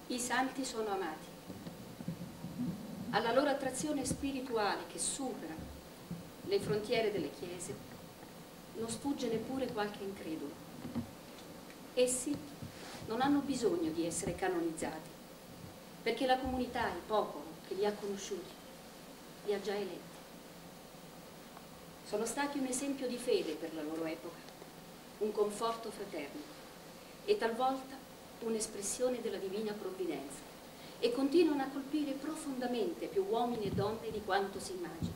I santi sono amati. Alla loro attrazione spirituale che supera le frontiere delle chiese non sfugge neppure qualche incredulo. Essi non hanno bisogno di essere canonizzati, perché la comunità, il popolo che li ha conosciuti, li ha già eletti. Sono stati un esempio di fede per la loro epoca, un conforto fraterno e talvolta un'espressione della divina provvidenza, e continuano a colpire profondamente più uomini e donne di quanto si immagini.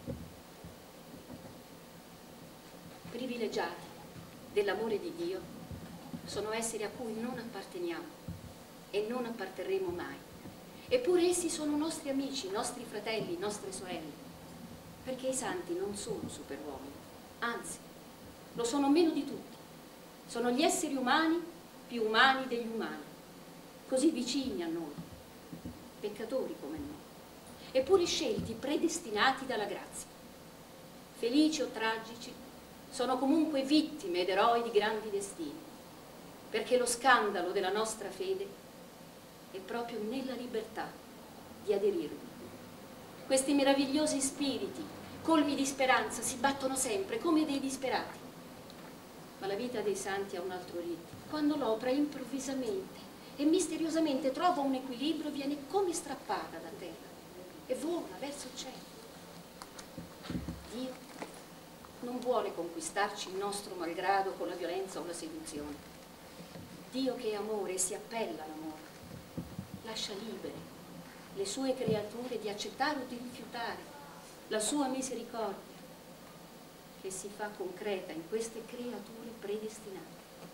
Privilegiati dell'amore di Dio sono esseri a cui non apparteniamo e non apparterremo mai. Eppure essi sono nostri amici, nostri fratelli, nostre sorelle, perché i santi non sono superuomini, anzi, lo sono meno di tutti. Sono gli esseri umani più umani degli umani, così vicini a noi, peccatori come noi, eppure scelti, predestinati dalla grazia. Felici o tragici, sono comunque vittime ed eroi di grandi destini, perché lo scandalo della nostra fede è proprio nella libertà di aderirvi. Questi meravigliosi spiriti, colmi di speranza, si battono sempre come dei disperati. Ma la vita dei santi ha un altro ritmo. Quando l'opera improvvisamente e misteriosamente trova un equilibrio, viene come strappata da terra e vola verso il cielo. Dio non vuole conquistarci il nostro malgrado con la violenza o la seduzione. Dio, che è amore e si appella all'amore, lascia libere le sue creature di accettare o di rifiutare la sua misericordia, che si fa concreta in queste creature predestinate.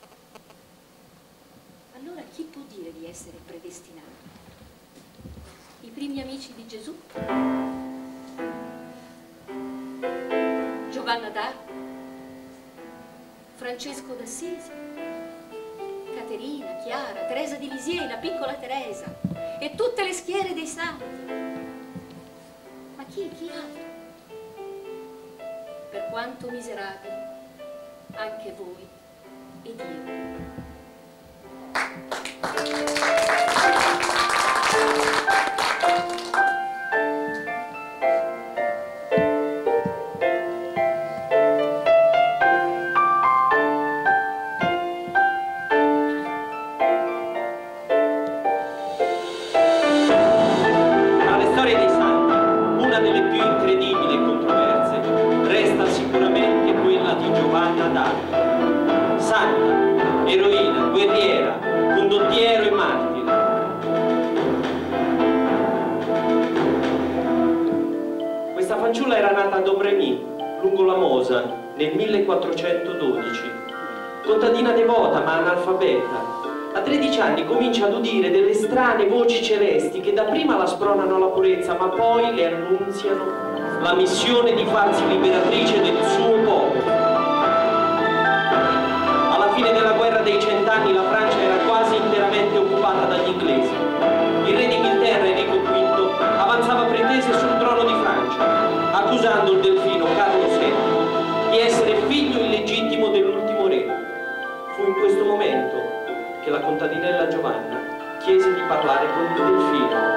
Allora chi può dire di essere predestinato? I primi amici di Gesù? Giovanna d'Arco? Francesco d'Assisi? Caterina, Chiara, Teresa di Lisieux, la piccola Teresa e tutte le schiere dei santi? Ma chi altro? Per quanto miserabili, anche voi ed io. Nel 1412, contadina devota ma analfabeta, a 13 anni comincia ad udire delle strane voci celesti che dapprima la spronano alla purezza, ma poi le annunziano la missione di farsi liberatrice del suo popolo. Alla fine della guerra dei 100 anni la Francia era quasi interamente occupata dagli inglesi. Il re d'Inghilterra, Enrico V, avanzava pretese sul trono di Francia, accusando il delfino Carlo VII di essere figlio illegittimo dell'ultimo re. Fu in questo momento che la contadinella Giovanna chiese di parlare con il delfino.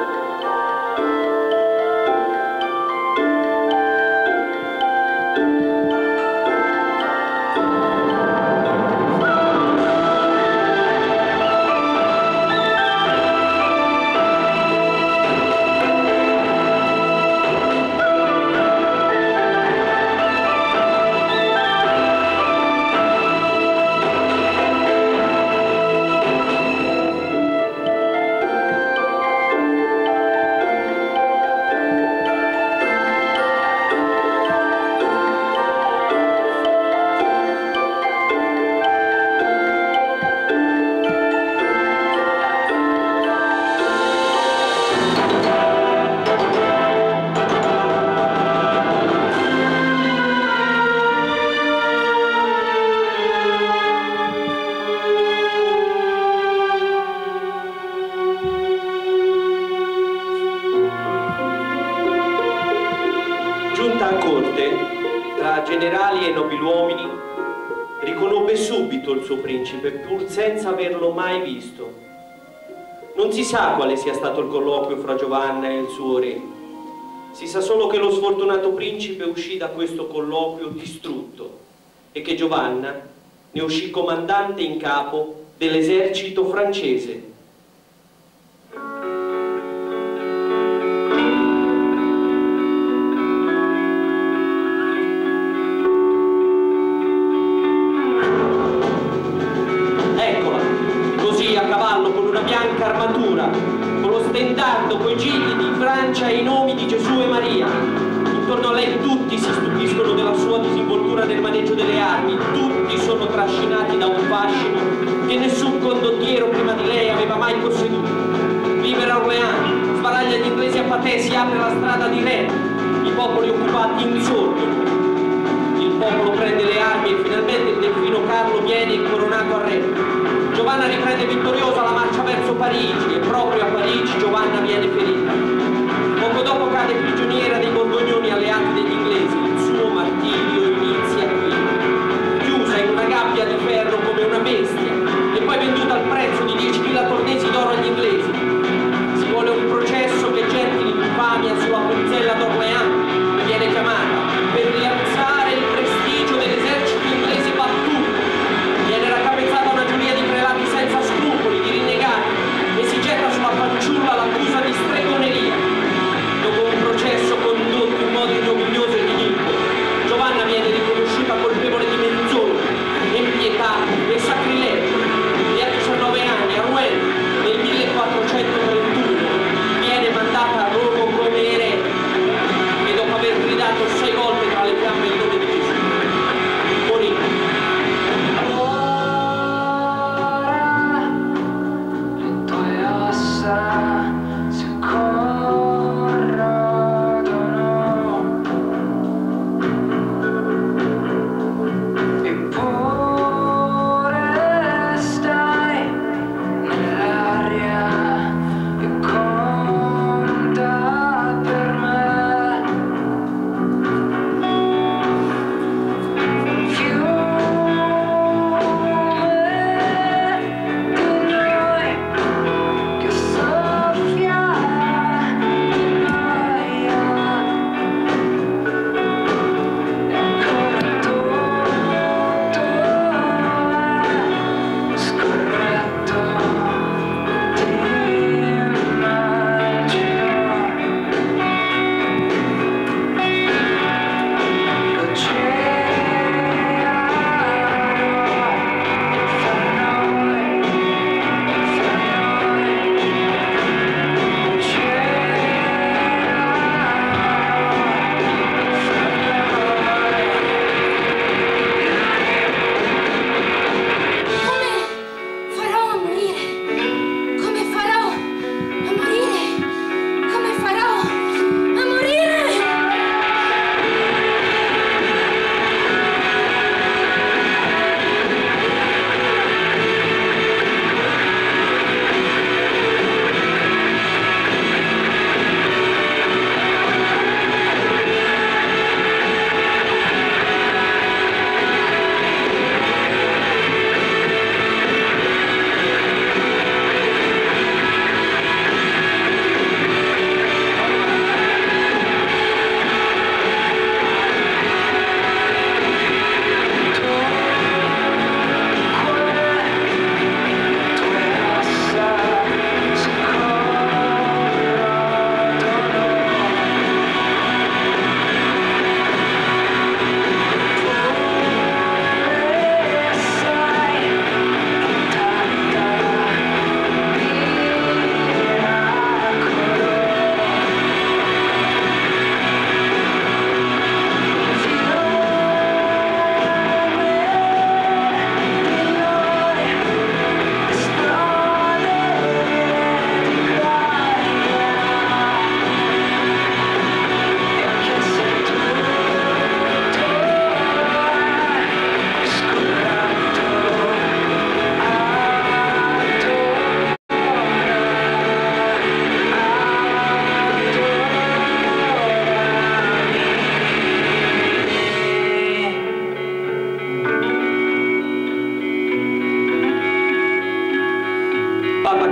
Generali e nobiluomini, riconobbe subito il suo principe, pur senza averlo mai visto. Non si sa quale sia stato il colloquio fra Giovanna e il suo re. Si sa solo che lo sfortunato principe uscì da questo colloquio distrutto e che Giovanna ne uscì comandante in capo dell'esercito francese. Bianca armatura, con lo stendardo, coi gigli di Francia e i nomi di Gesù e Maria. Intorno a lei tutti si stupiscono della sua disinvoltura nel maneggio delle armi, tutti sono trascinati da un fascino che nessun condottiero prima di lei aveva mai posseduto. Libera Orléans, sbaraglia gli inglesi a Patè, si apre la strada di Rennes, i popoli occupati insorgono. Il popolo prende le armi e finalmente il delfino Carlo viene incoronato a re. Giovanna riprende vittoriosa la marcia verso Parigi e proprio a Parigi Giovanna viene ferita. Poco dopo cade prigioniera dei borgognoni alleati degli inglesi. Il suo martirio inizia qui, chiusa in una gabbia di ferro come una bestia e poi venduta al prezzo di 10.000 tornesi d'oro agli inglesi. Si vuole un processo che getti l'infamia sulla Pozzella d'Orléans, che viene chiamata, per rialzare il prestigio dell'esercito inglese battuto. Viene raccapezzata una giuria di prelati senza scrupoli.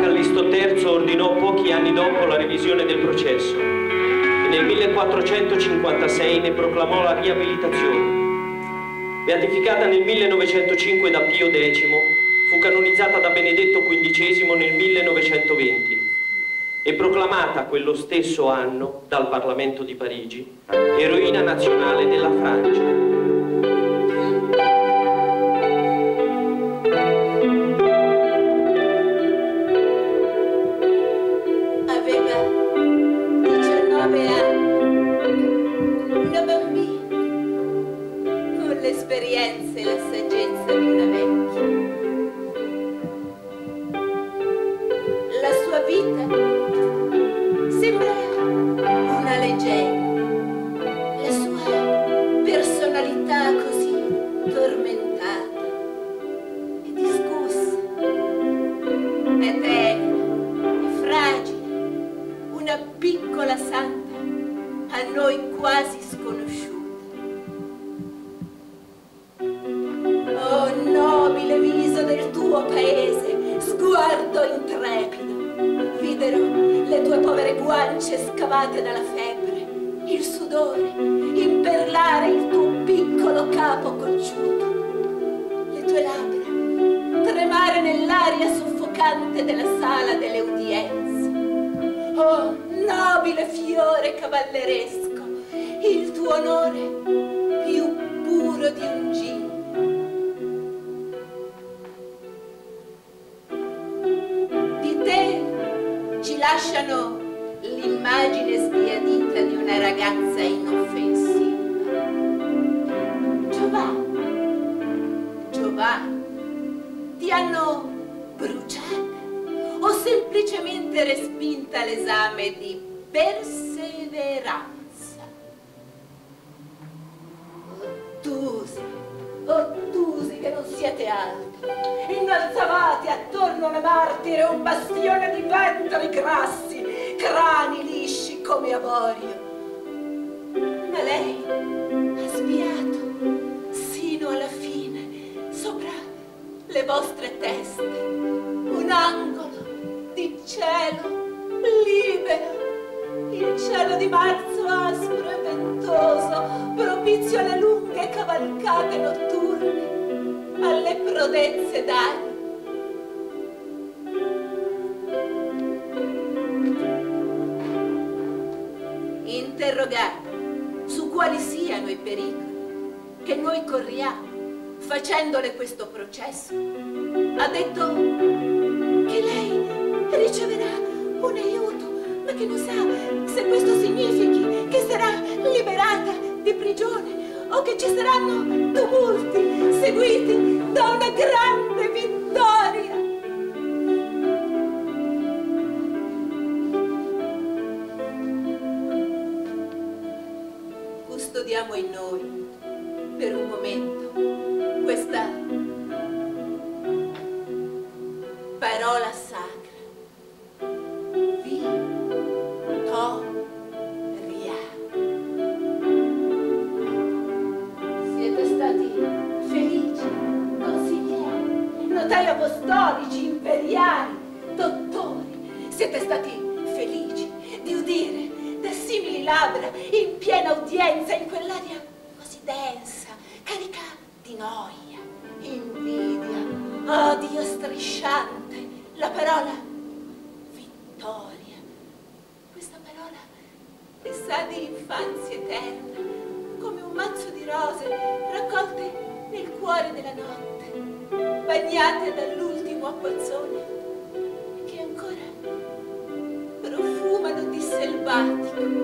Callisto III ordinò pochi anni dopo la revisione del processo e nel 1456 ne proclamò la riabilitazione. Beatificata nel 1905 da Pio X, fu canonizzata da Benedetto XV nel 1920 e proclamata quello stesso anno dal Parlamento di Parigi eroina nazionale della Francia. L'esperienza e la saggezza di una vecchia. La sua vita sembra una leggenda, la sua personalità così tormentata e discussa, è tenera e fragile, una piccola santa a noi quasi sconosciuta. Nobile viso del tuo paese, sguardo intrepido, videro le tue povere guance scavate dalla febbre, il sudore imperlare il tuo piccolo capo cocciuto, le tue labbra tremare nell'aria soffocante della sala delle udienze. Oh, nobile fiore cavalleresco, il tuo onore più puro di un gigno. Ci lasciano l'immagine sbiadita di una ragazza inoffensiva. Giovanni, ti hanno bruciata o semplicemente respinta l'esame di perseveranza? Ottusi che non siete altro, innalzavate attorno alla martire un bastione di ventre grassi, crani lisci come avorio. Ma lei ha spiato sino alla fine sopra le vostre teste un angolo di cielo libero, il cielo di marzo aspro e ventoso, propizio alle lunghe cavalcate notturne, alle prodezze d'aria. Interrogata su quali siano i pericoli che noi corriamo facendole questo processo, ha detto che lei riceverà un aiuto, ma che non sa se questo significhi che sarà liberata di prigione o che ci saranno tumulti seguiti da una grande vittoria. Custodiamo in noi per un momento questa parola sacra. Siete stati felici, consiglieri, notai apostolici, imperiali, dottori. Siete stati felici di udire da simili labbra in piena udienza in quell'aria così densa, carica di noia, invidia, odio strisciante, la parola vittoria. Questa parola che sa di infanzia eterna, come un mazzo di rose raccolte nel cuore della notte, bagnate dall'ultimo acquazzone, che ancora profumano di selvatico.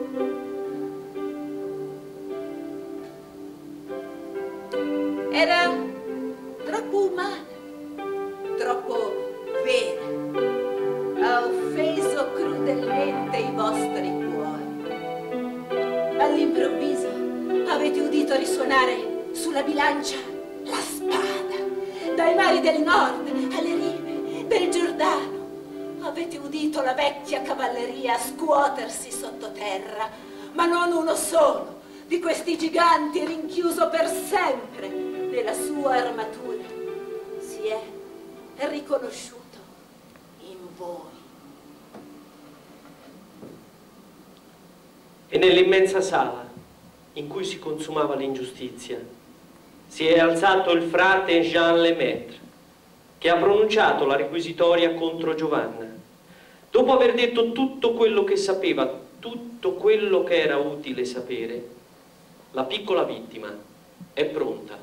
Era troppo umana, troppo vera, ha offeso crudelmente i vostri cuori. All'improvviso avete udito risuonare sulla bilancia la spada, dai mari del nord alle rive del Giordano. Avete udito la vecchia cavalleria scuotersi sottoterra, ma non uno solo di questi giganti rinchiuso per sempre nella sua armatura si è riconosciuto in E nell'immensa sala in cui si consumava l'ingiustizia si è alzato il frate Jean Lemaitre, che ha pronunciato la requisitoria contro Giovanna. Dopo aver detto tutto quello che sapeva, tutto quello che era utile sapere, la piccola vittima è pronta.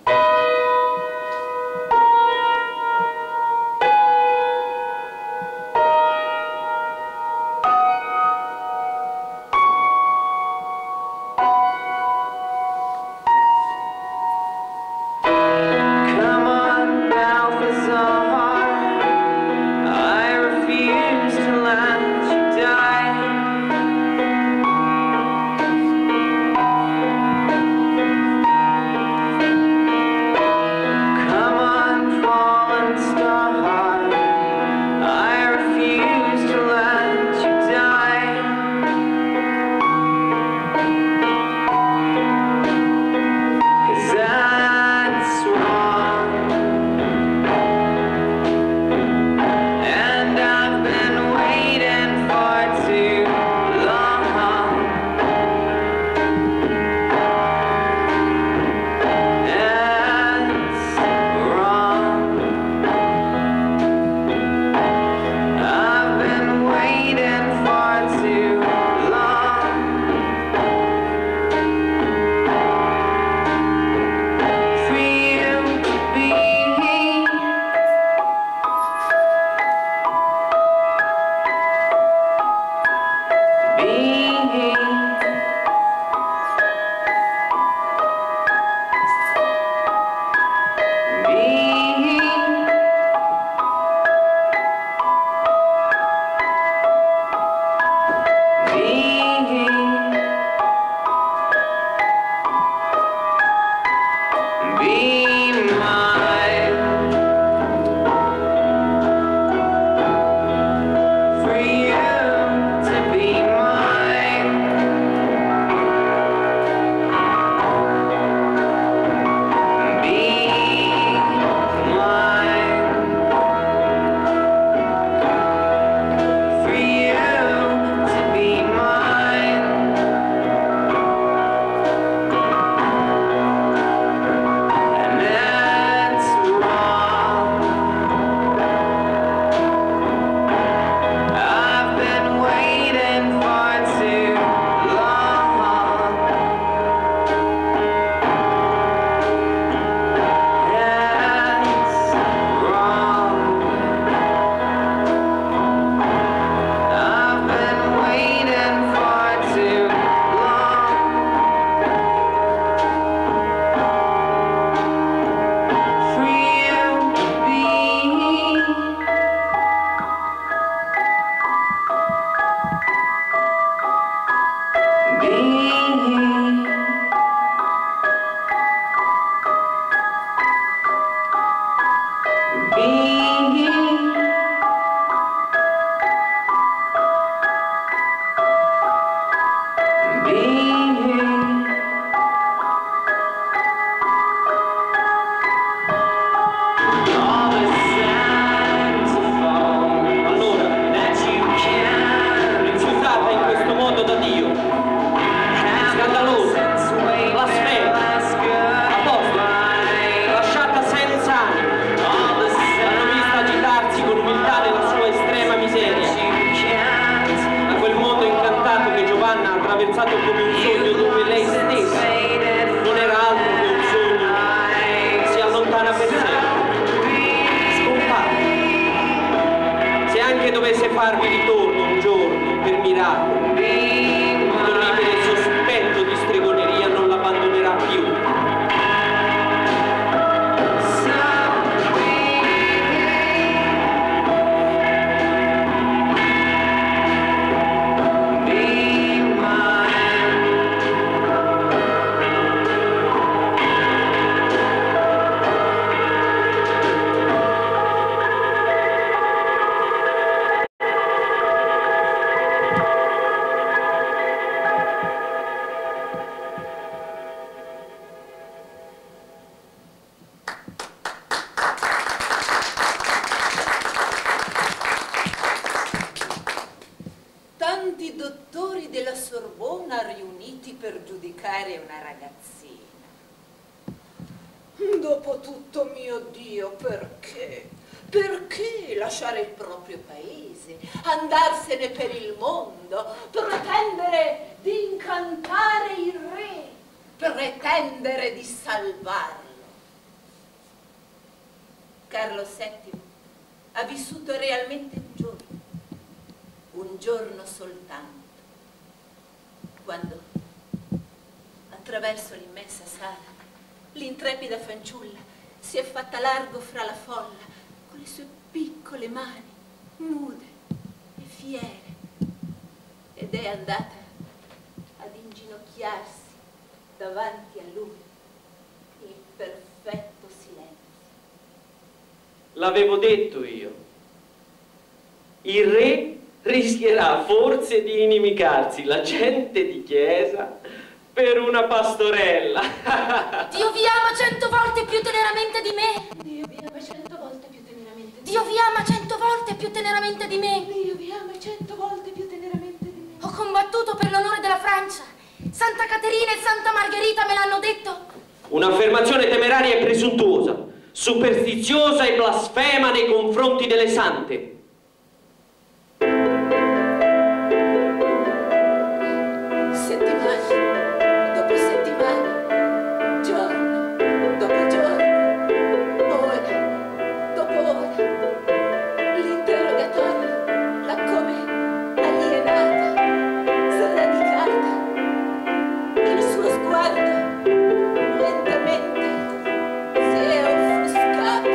farvi ritorno un giorno per miracolo, quando lui per il sospetto di stregoneria non l'abbandonerà più. sono riuniti per giudicare una ragazzina. Dopotutto, mio Dio, perché? Perché lasciare il proprio paese, andarsene per il mondo, pretendere di incantare il re, pretendere di salvarlo? Carlo VII ha vissuto realmente un giorno soltanto, quando attraverso l'immensa sala l'intrepida fanciulla si è fatta largo fra la folla con le sue piccole mani nude e fiere ed è andata ad inginocchiarsi davanti a lui in perfetto silenzio. L'avevo detto io. Il re rischierà forse di inimicarsi la gente di chiesa per una pastorella. Dio vi ama 100 volte più teneramente di me. Dio vi ama 100 volte più teneramente di me. Dio vi ama 100 volte più teneramente di me. Dio vi ama 100 volte più teneramente di me. Ho combattuto per l'onore della Francia. Santa Caterina e Santa Margherita me l'hanno detto. Un'affermazione temeraria e presuntuosa, superstiziosa e blasfema nei confronti delle sante. Settimane dopo settimane, giorno dopo giorno, ora dopo ora, l'interrogatorio l'ha come alienata, sradicata. Il suo sguardo lentamente si è offuscato.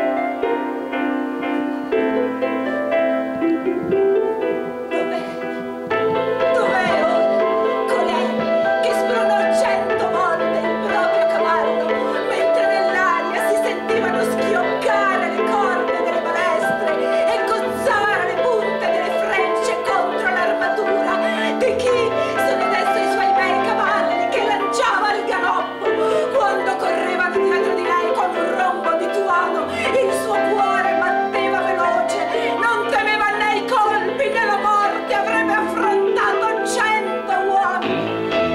Dov'è ora colei che spronò 100 volte il proprio cavallo, mentre nell'aria si sentivano schioccare le corde delle balestre e cozzare le punte delle frecce contro l'armatura di chi sono adesso i suoi bei cavalli che lanciava il galoppo quando correvano dietro di lei con un rombo di tuono? Il suo cuore batteva veloce, non temeva né i colpi né la morte, avrebbe affrontato 100 uomini.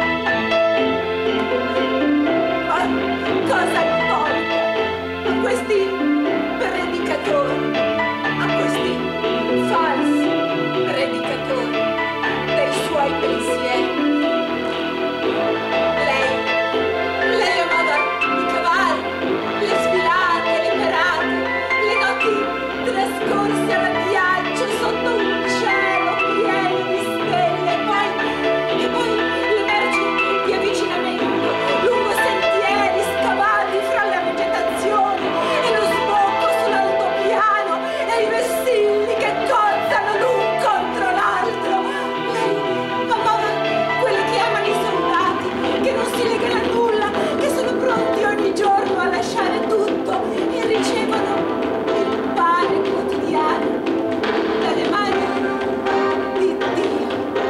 Ma cosa importa a questi predicatori, a questi falsi predicatori dei suoi pensieri? Lei amava i cavalli, le sfilate, le parate, le notti trascorse al viaggio sotto un cielo pieno di stelle e poi le merci di avvicinamento lungo sentieri scavati fra le vegetazioni e lo sbocco sull'altopiano e i vessilli che cozzano l'un contro l'altro. Lei amava quelli che amano i soldati, che non si legano a nulla, che sono pronti ogni giorno a lasciare tutto e ricevono il pane quotidiano dalle mani di Dio.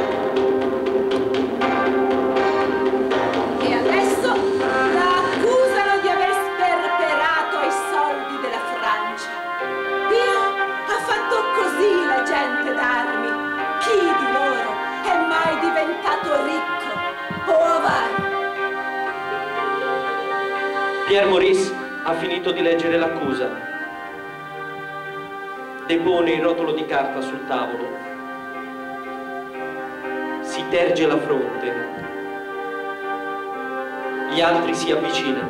E adesso la accusano di aver sperperato i soldi della Francia. Dio ha fatto così la gente d'armi. Chi di loro è mai diventato ricco o avaro? Pierre Maurice ha finito di leggere l'accusa. Depone il rotolo di carta sul tavolo. Si terge la fronte. Gli altri si avvicinano.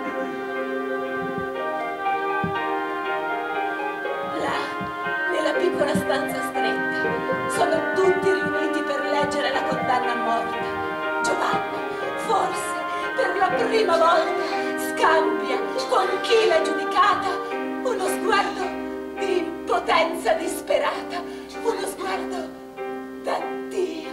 Là, nella piccola stanza stretta, sono tutti riuniti per leggere la condanna a morte. Giovanna, forse, per la prima volta, scambia con chi l'ha giudicata uno sguardo di impotenza disperata, uno sguardo da Dio.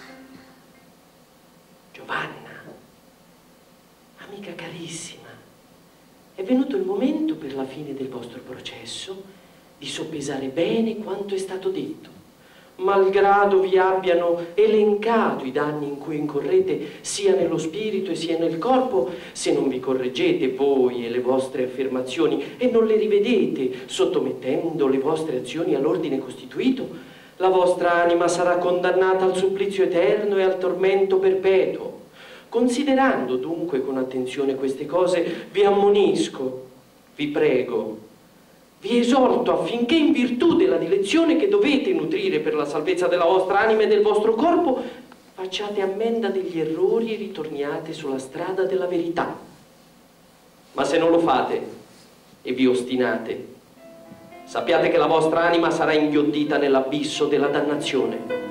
Giovanna, amica carissima, è venuto il momento per la fine del vostro processo di soppesare bene quanto è stato detto. Malgrado vi abbiano elencato i danni in cui incorrete sia nello spirito e sia nel corpo, se non vi correggete voi e le vostre affermazioni e non le rivedete sottomettendo le vostre azioni all'ordine costituito, La vostra anima sarà condannata al supplizio eterno e al tormento perpetuo. Considerando dunque con attenzione queste cose, vi ammonisco, vi prego, vi esorto affinché in virtù della dilezione che dovete nutrire per la salvezza della vostra anima e del vostro corpo, facciate ammenda degli errori e ritorniate sulla strada della verità. Ma se non lo fate e vi ostinate, sappiate che la vostra anima sarà inghiottita nell'abisso della dannazione.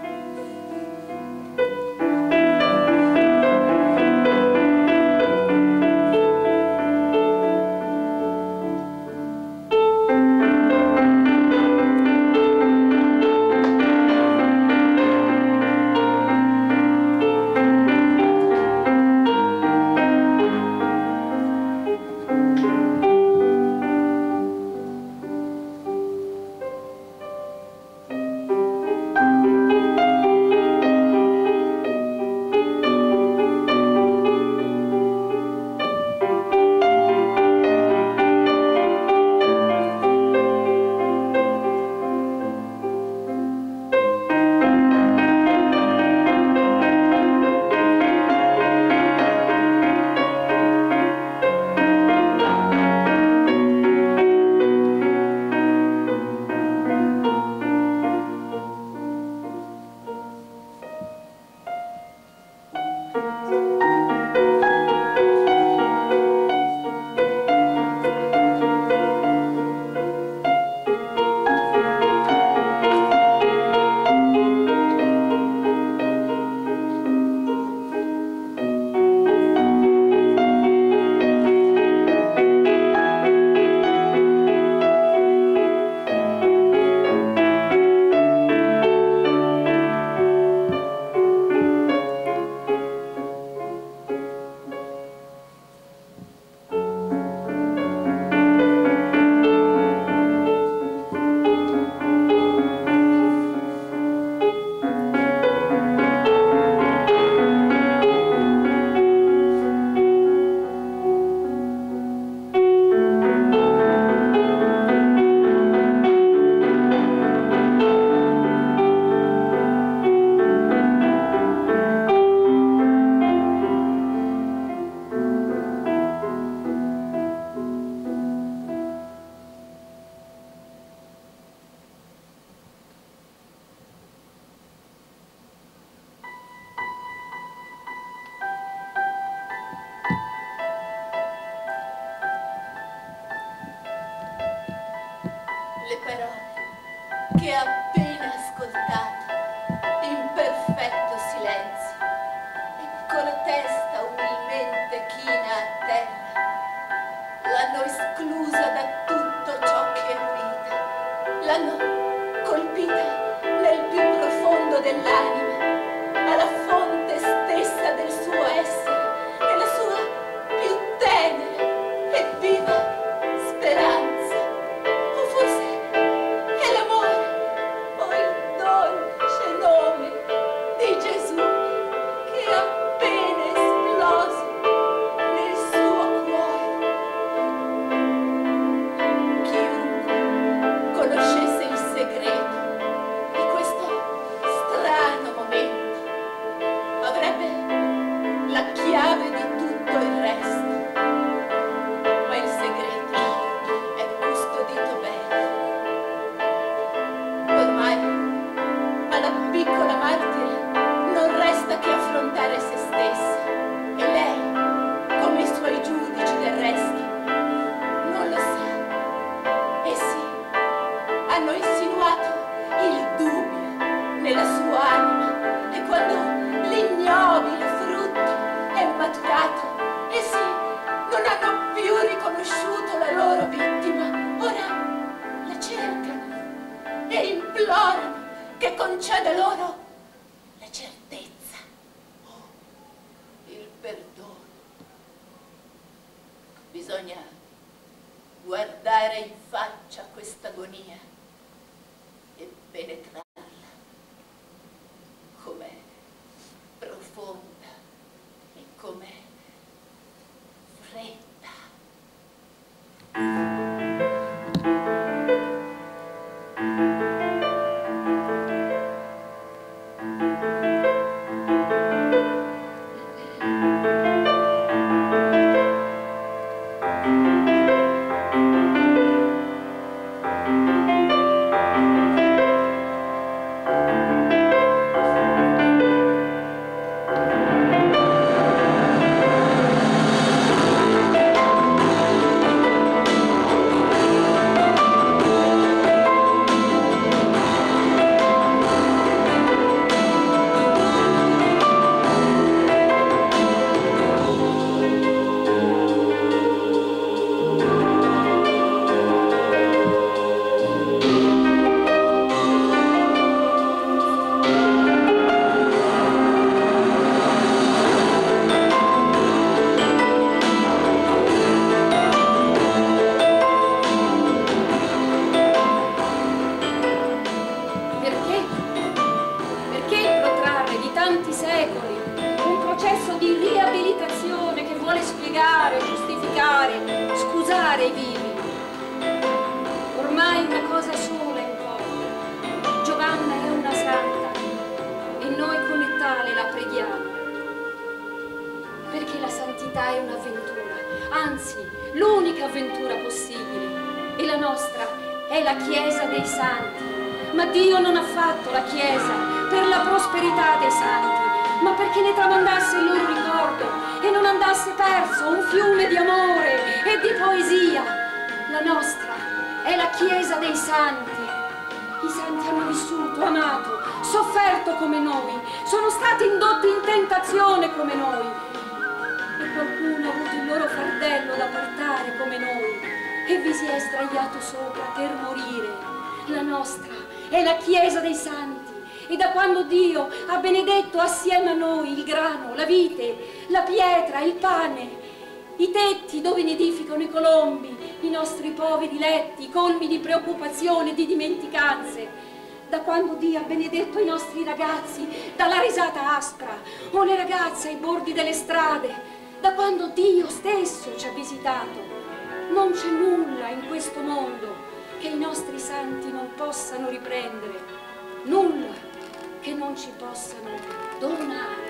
Le parole che ha appena ascoltato in perfetto silenzio e con la testa umilmente china a terra l'hanno esclusa da tutto ciò che è vita, l'hanno colpita nel più profondo dell'anima, alla fonte stessa del suo essere, nella sua più tenera e viva speranza. O forse è l'amore o il dolce nome di Gesù che è appena esploso nel suo cuore. Chiunque conoscesse il segreto di questo strano momento avrebbe la chiave di tutto il resto, ma il segreto è custodito bene. Ormai alla piccola martire non resta che affrontare se stessa e lei, come i suoi giudici del resto, non lo sa. Essi hanno insinuato il dubbio nella sua anima e quando l'ignobile frutto è maturato, essi non hanno più riconosciuto la loro vittima. Ora la cercano e implorano che conceda loro la certezza, il perdono. Bisogna guardare in faccia questa agonia e penetrarla. Com'è profonda e com'è fredda. vuole spiegare, giustificare, scusare i vivi. Ormai una cosa sola importa: Giovanna è una santa e noi come tale la preghiamo. Perché la santità è un'avventura, anzi l'unica avventura possibile, e la nostra è la Chiesa dei Santi. Ma Dio non ha fatto la Chiesa per la prosperità dei santi, ma perché ne tramandasse il loro ricordo e non andasse perso un fiume di amore e di poesia. La nostra è la Chiesa dei Santi. I santi hanno vissuto, amato, sofferto come noi, sono stati indotti in tentazione come noi, e qualcuno ha avuto il loro fardello da portare come noi e vi si è sdraiato sopra per morire. La nostra è la Chiesa dei Santi, e da quando Dio ha benedetto assieme a noi il grano, la vite, la pietra, il pane, i tetti dove nidificano i colombi, i nostri poveri letti colmi di preoccupazione e di dimenticanze, da quando Dio ha benedetto i nostri ragazzi dalla risata aspra o le ragazze ai bordi delle strade, da quando Dio stesso ci ha visitato, non c'è nulla in questo mondo che i nostri santi non possano riprendere, nulla che non ci possano donare.